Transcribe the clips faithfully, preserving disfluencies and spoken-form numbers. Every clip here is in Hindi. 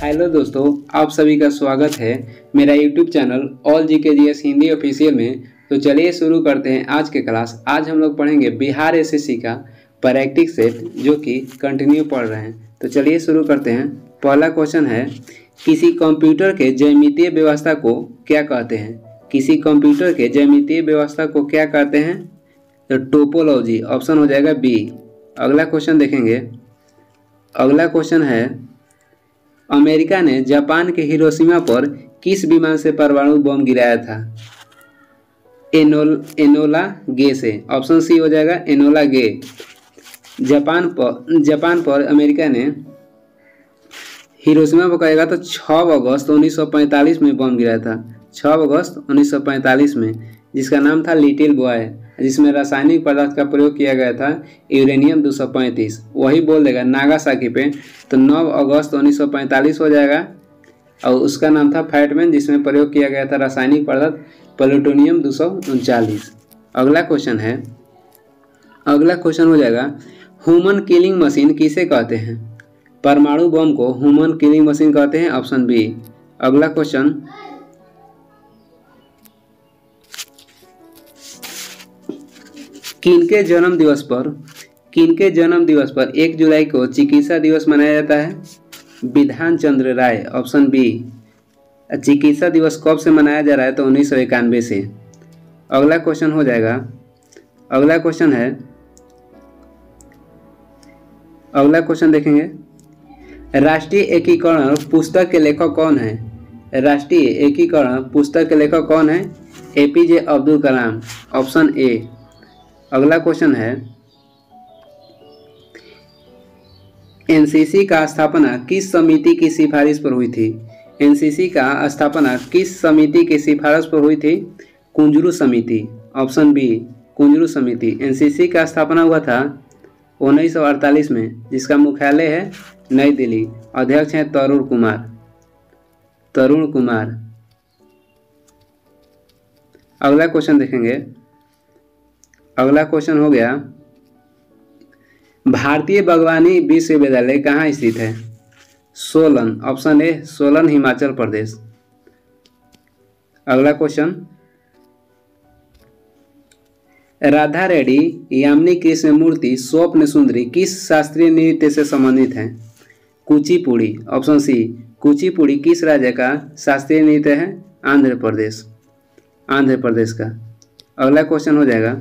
हेलो दोस्तों, आप सभी का स्वागत है मेरा यूट्यूब चैनल ऑल जी के जी एस हिंदी ऑफिशियल में। तो चलिए शुरू करते हैं आज के क्लास। आज हम लोग पढ़ेंगे बिहार एस एस सी का प्रैक्टिस सेट, जो कि कंटिन्यू पढ़ रहे हैं। तो चलिए शुरू करते हैं। पहला क्वेश्चन है, किसी कंप्यूटर के ज्यामितीय व्यवस्था को क्या कहते हैं? किसी कंप्यूटर के ज्यामितीय व्यवस्था को क्या कहते हैं? तो टोपोलॉजी, ऑप्शन हो जाएगा बी। अगला क्वेश्चन देखेंगे। अगला क्वेश्चन है, अमेरिका ने जापान के हिरोशिमा पर किस विमान से परमाणु बम गिराया था? एनोल एनोला गे से, ऑप्शन सी हो जाएगा एनोला गे। जापान पर जापान पर अमेरिका ने हिरोशिमा पर कहेगा तो छह अगस्त उन्नीस सौ पैंतालीस में बम गिराया था। छह अगस्त उन्नीस सौ पैंतालीस में, जिसका नाम था लिटिल बॉय, जिसमें रासायनिक पदार्थ का प्रयोग किया गया था यूरेनियम दो सौ पैंतीस। वही बोल देगा नागासाकी पे, तो नौ अगस्त उन्नीस सौ पैंतालीस हो जाएगा। और उसका नाम था फैटमैन, जिसमें प्रयोग किया गया था रासायनिक पदार्थ प्लूटोनियम दो सौ उनचालीस। अगला क्वेश्चन है अगला क्वेश्चन हो जाएगा, ह्यूमन किलिंग मशीन किसे कहते हैं? परमाणु बम को ह्यूमन किलिंग मशीन कहते हैं, ऑप्शन बी। अगला क्वेश्चन, किनके जन्म दिवस पर किनके जन्म दिवस पर एक जुलाई को चिकित्सा दिवस मनाया जाता है? विधान चंद्र राय, ऑप्शन बी। चिकित्सा दिवस कब से मनाया जा रहा है? तो उन्नीस सौ इक्यानवे से। अगला क्वेश्चन हो जाएगा अगला क्वेश्चन है अगला क्वेश्चन देखेंगे, राष्ट्रीय एकीकरण पुस्तक के लेखक कौन है? राष्ट्रीय एकीकरण पुस्तक के लेखक कौन है? APJ Abdul Kalam, option A. अगला क्वेश्चन है, एनसीसी का स्थापना किस समिति की सिफारिश पर हुई थी? एनसीसी का स्थापना किस समिति की सिफारिश पर हुई थी? कुंजरू समिति, ऑप्शन बी, कुंजरू समिति। एनसीसी का स्थापना हुआ था उन्नीस सौ अड़तालीस में, जिसका मुख्यालय है नई दिल्ली। अध्यक्ष हैं तरुण कुमार तरुण कुमार अगला क्वेश्चन देखेंगे। अगला क्वेश्चन हो गया, भारतीय बागवानी विश्वविद्यालय कहाँ स्थित है? Solan, option A, Solan Himachal Pradesh. अगला क्वेश्चन, राधा रेड्डी यामिनी कृष्ण मूर्ति स्वप्न सुंदरी किस शास्त्रीय नृत्य से संबंधित है? Kuchipudi, option C. कुचिपुड़ी किस राज्य का शास्त्रीय नृत्य है? आंध्र प्रदेश आंध्र प्रदेश का। अगला क्वेश्चन हो जाएगा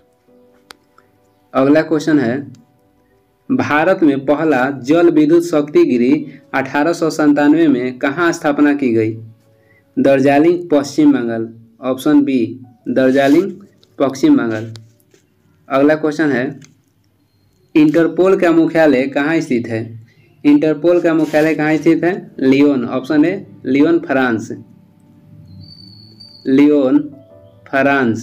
अगला क्वेश्चन है, भारत में पहला जल विद्युत शक्ति गिरी अठारह सौ संतानवे में कहाँ स्थापना की गई? Darjeeling, Paschim Bengal, option B, Darjeeling, Paschim Bengal. अगला क्वेश्चन है, इंटरपोल का मुख्यालय कहाँ स्थित है? इंटरपोल का मुख्यालय कहाँ स्थित है? Lyon, option A, Lyon, France Lyon France.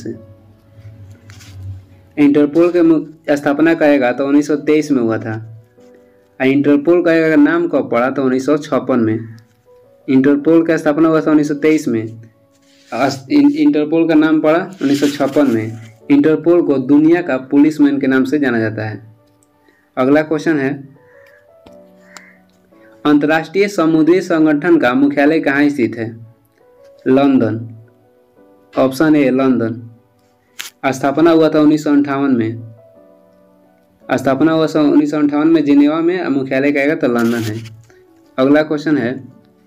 Interpol के स्थापना करेगा तो उन्नीस सौ तेईस में हुआ था। इंटरपोल का नाम कब पड़ा? तो उन्नीस सौ छप्पन में। इंटरपोल का स्थापना हुआ था उन्नीस सौ तेईस में। इंटरपोल का नाम पड़ा उन्नीस सौ छप्पन में। इंटरपोल को दुनिया का पुलिसमैन के नाम से जाना जाता है। अगला क्वेश्चन है, अंतर्राष्ट्रीय समुद्री संगठन का मुख्यालय कहाँ स्थित है? London, option A, London. स्थापना हुआ था उन्नीस सौ अंठावन में स्थापना हुआ था उन्नीस सौ अंठावन में जिनेवा में। मुख्यालय कहेगा तो लंदन है। अगला क्वेश्चन है,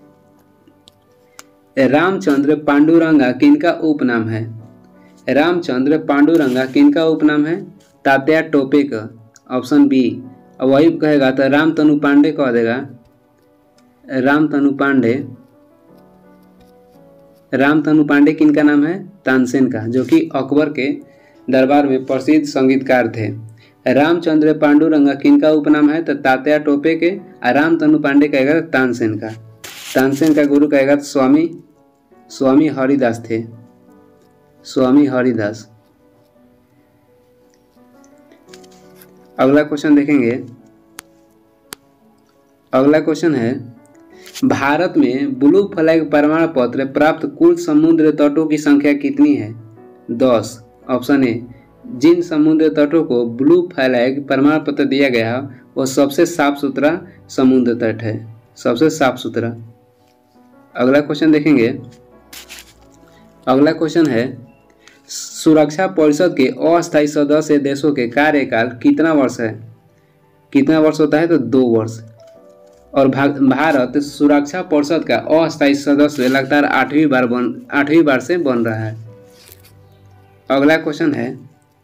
रामचंद्र पांडुरंगा किनका उपनाम है? रामचंद्र पांडुरंगा किनका उपनाम है? तात्या टोपे का, ऑप्शन बी। वही कहेगा तो रामतनु पांडे कह देगा। रामतनु पांडे रामतनु पांडे किनका नाम है? तानसेन का, जो कि अकबर के दरबार में प्रसिद्ध संगीतकार थे। रामचंद्र पांडुरंगा किनका उपनाम है? तो तात्या टोपे के। रामतनु पांडे कहेगा तानसेन का। तानसेन का गुरु कहेगा तो स्वामी स्वामी हरिदास थे स्वामी हरिदास। अगला क्वेश्चन देखेंगे। अगला क्वेश्चन है, भारत में ब्लू फ्लैग प्रमाण पत्र प्राप्त कुल समुद्र तटों की संख्या कितनी है? दस, ऑप्शन ए। जिन समुद्र तटों को ब्लू फ्लैग प्रमाण पत्र दिया गया वो सबसे साफ सुथरा समुद्र तट है। सबसे साफ सुथरा। अगला क्वेश्चन देखेंगे। अगला क्वेश्चन है सुरक्षा परिषद के अस्थायी सदस्य देशों के कार्यकाल कितना वर्ष है? कितना वर्ष होता है? तो दो वर्ष। और भारत सुरक्षा परिषद का अस्थायी सदस्य लगातार आठवीं बार बन आठवीं बार से बन रहा है। अगला क्वेश्चन है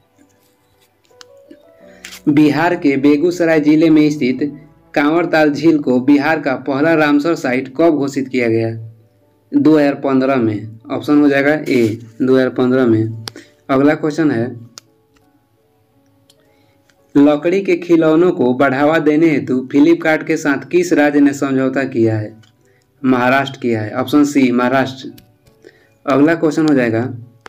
बिहार के बेगूसराय जिले में स्थित कांवरताल झील को बिहार का पहला रामसर साइट कब घोषित किया गया? दो हज़ार पंद्रह में। ऑप्शन हो जाएगा ए, दो हज़ार पंद्रह में। अगला क्वेश्चन है लकड़ी के खिलौनों को बढ़ावा देने हेतु फ्लिपकार्ट के साथ किस राज्य ने समझौता किया है? महाराष्ट्र किया है। Option C, Maharashtra. अगला क्वेश्चन हो जाएगा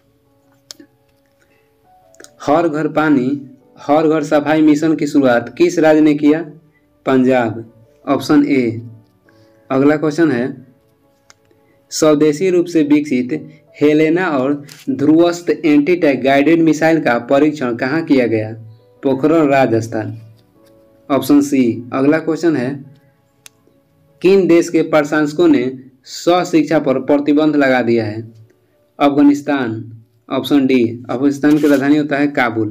हर घर पानी हर घर सफाई मिशन की शुरुआत किस राज्य ने किया? पंजाब। Option A. अगला क्वेश्चन है स्वदेशी रूप से विकसित हेलेना और Dhruvastra anti tank guided missile का परीक्षण कहाँ किया गया? पोखरण, राजस्थान। Option C. अगला क्वेश्चन है किन देश के प्रशासकों ने स्वशिक्षा पर प्रतिबंध लगा दिया है? अफगानिस्तान। Option D. अफगानिस्तान की राजधानी होता है काबुल।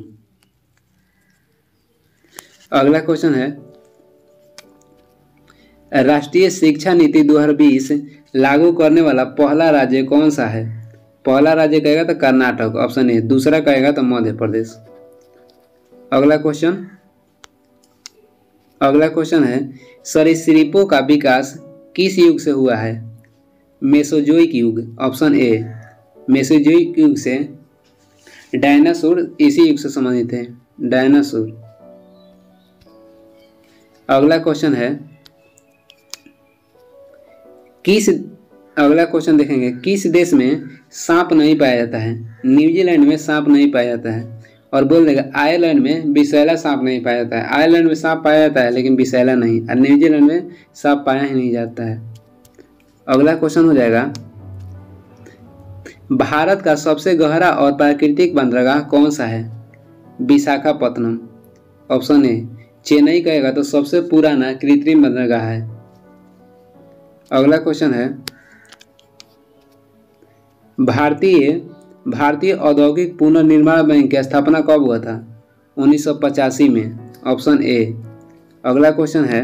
अगला क्वेश्चन है राष्ट्रीय शिक्षा नीति दो हज़ार बीस लागू करने वाला पहला राज्य कौन सा है? पहला राज्य कहेगा तो कर्नाटक। Option A. दूसरा कहेगा तो मध्य प्रदेश। अगला क्वेश्चन अगला क्वेश्चन है सरीसृपों का विकास किस युग से हुआ है? मेसोजोइक युग। Option A. मेसोजोइक युग से। डायनासोर इसी युग से संबंधित है, डायनासोर। अगला क्वेश्चन है किस अगला क्वेश्चन देखेंगे किस देश में सांप नहीं पाया जाता है? न्यूजीलैंड में सांप नहीं पाया जाता है। और बोल देगा आयरलैंड में विषैला सांप नहीं पाया जाता है। आयरलैंड में सांप पाया जाता है लेकिन विषैला नहीं, और न्यूजीलैंड में सांप पाया ही नहीं जाता है। अगला क्वेश्चन हो जाएगा भारत का सबसे गहरा और प्राकृतिक बंदरगाह कौन सा है? विशाखापत्तनम। Option A. चेन्नई कहेगा तो सबसे पुराना कृत्रिम बंदरगाह है। अगला क्वेश्चन है भारतीय भारतीय औद्योगिक पुनर्निर्माण बैंक की स्थापना कब हुआ था? उन्नीस सौ पचासी में। Option A. अगला क्वेश्चन है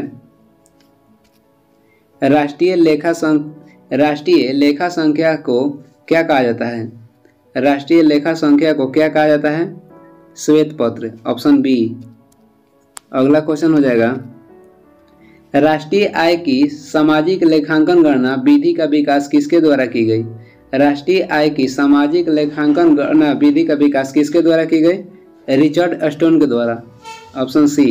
राष्ट्रीय लेखा संख राष्ट्रीय लेखा संख्या को क्या कहा जाता है? राष्ट्रीय लेखा संख्या को क्या कहा जाता है? श्वेत पत्र। Option B. अगला क्वेश्चन हो जाएगा राष्ट्रीय आय की सामाजिक लेखांकन गणना विधि का विकास किसके द्वारा की गई? राष्ट्रीय आय की सामाजिक लेखांकन गणना विधि का विकास किसके द्वारा की गई? रिचर्ड स्टोन के द्वारा। Option C.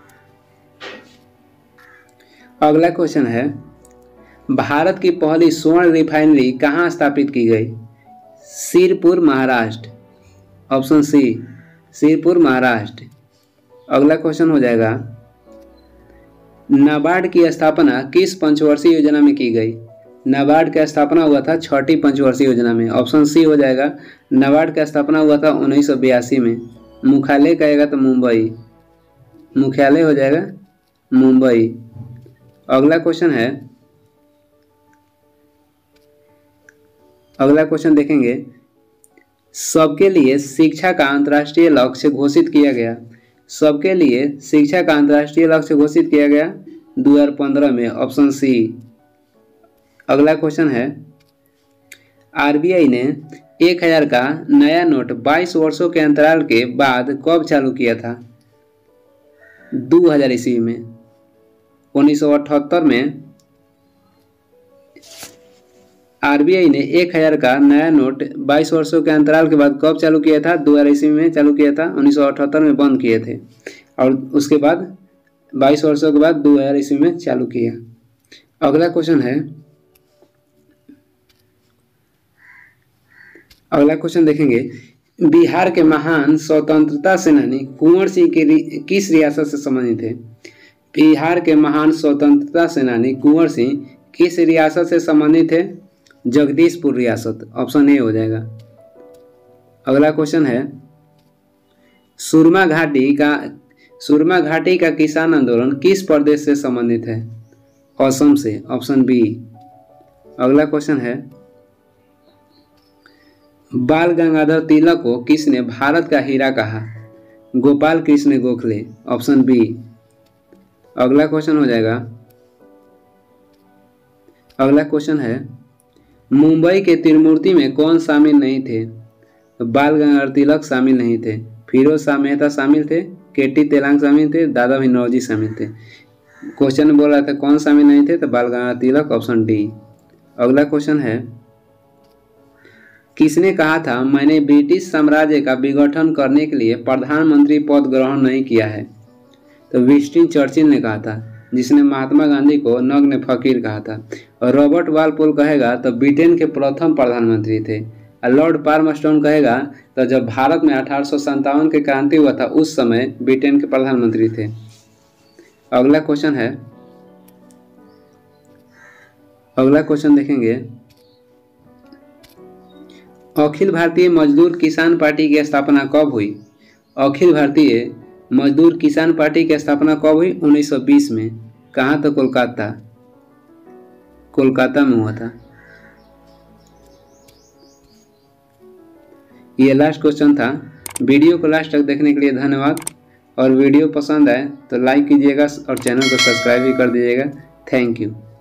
अगला क्वेश्चन है भारत की पहली स्वर्ण रिफाइनरी कहाँ स्थापित की गई? सिरपुर, महाराष्ट्र। Option C, Sirpur, Maharashtra. अगला क्वेश्चन हो जाएगा नाबार्ड की स्थापना किस पंचवर्षीय योजना में की गई? नाबार्ड का स्थापना हुआ था छठी पंचवर्षीय योजना में। ऑप्शन सी हो जाएगा नाबार्ड का स्थापना हुआ था उन्नीस सौ बयासी में। मुख्यालय कहेगा तो मुंबई, मुख्यालय हो जाएगा मुंबई। अगला क्वेश्चन है अगला क्वेश्चन देखेंगे सबके लिए शिक्षा का अंतर्राष्ट्रीय लक्ष्य घोषित किया गया। सबके लिए शिक्षा का अंतर्राष्ट्रीय लक्ष्य घोषित किया गया दो हज़ार पंद्रह में। Option C. अगला क्वेश्चन है आरबीआई ने एक हजार का नया नोट बाईस वर्षों के अंतराल के बाद कब चालू किया था? दो हज़ार ईस्वी में। उन्नीस सौ अठहत्तर में आरबीआई ने एक हजार का नया नोट बाईस वर्षों के अंतराल के बाद कब चालू किया था? दो हज़ार ईस्वी में चालू किया था। उन्नीस सौ अठहत्तर में बंद किए थे और उसके बाद बाईस वर्षों के बाद दो हज़ार ईस्वी में चालू किया। अगला क्वेश्चन है अगला क्वेश्चन देखेंगे बिहार के महान स्वतंत्रता सेनानी कुंवर सिंह के किस रियासत से संबंधित है? बिहार के महान स्वतंत्रता सेनानी कुंवर सिंह किस रियासत से संबंधित है? जगदीशपुर रियासत। ऑप्शन ए हो जाएगा। अगला क्वेश्चन है सुरमा घाटी का सुरमा घाटी का किसान आंदोलन किस प्रदेश से संबंधित है? असम से, ऑप्शन बी। अगला क्वेश्चन है, बाल गंगाधर तिलक को किसने भारत का हीरा कहा? Gopal Krishna Gokhale, option B. अगला क्वेश्चन हो जाएगा, अगला क्वेश्चन है, मुंबई के त्रिमूर्ति में कौन शामिल नहीं थे? तो बाल गंगाधर तिलक शामिल नहीं थे, फिरोज शाह मेहता शामिल थे, केटी तेलांग शामिल थे, दादा भाई नौरोजी शामिल थे। क्वेश्चन में बोल रहा था कौन शामिल नहीं थे, तो बाल गंगाधर तिलक, ऑप्शन डी। अगला क्वेश्चन है, किसने कहा था मैंने ब्रिटिश साम्राज्य का विघटन करने के लिए प्रधानमंत्री पद ग्रहण नहीं किया है? तो विंस्टन चर्चिल ने कहा था, जिसने महात्मा गांधी को नग्न फकीर कहा था। और रॉबर्ट वालपोल कहेगा तो ब्रिटेन के प्रथम प्रधानमंत्री थे। और लॉर्ड पार्मस्टोन कहेगा तो जब भारत में अठारह सौ संतावन की क्रांति हुआ था उस समय ब्रिटेन के प्रधानमंत्री थे। अगला क्वेश्चन है, अगला क्वेश्चन देखेंगे, अखिल भारतीय मजदूर किसान पार्टी की स्थापना कब हुई? अखिल भारतीय मजदूर किसान पार्टी की स्थापना कब हुई? उन्नीस सौ बीस में। कहाँ? तो कोलकाता, कोलकाता में हुआ था। ये लास्ट क्वेश्चन था। वीडियो को लास्ट तक देखने के लिए धन्यवाद। और वीडियो पसंद आए तो लाइक कीजिएगा और चैनल को सब्सक्राइब भी कर दीजिएगा। Thank you.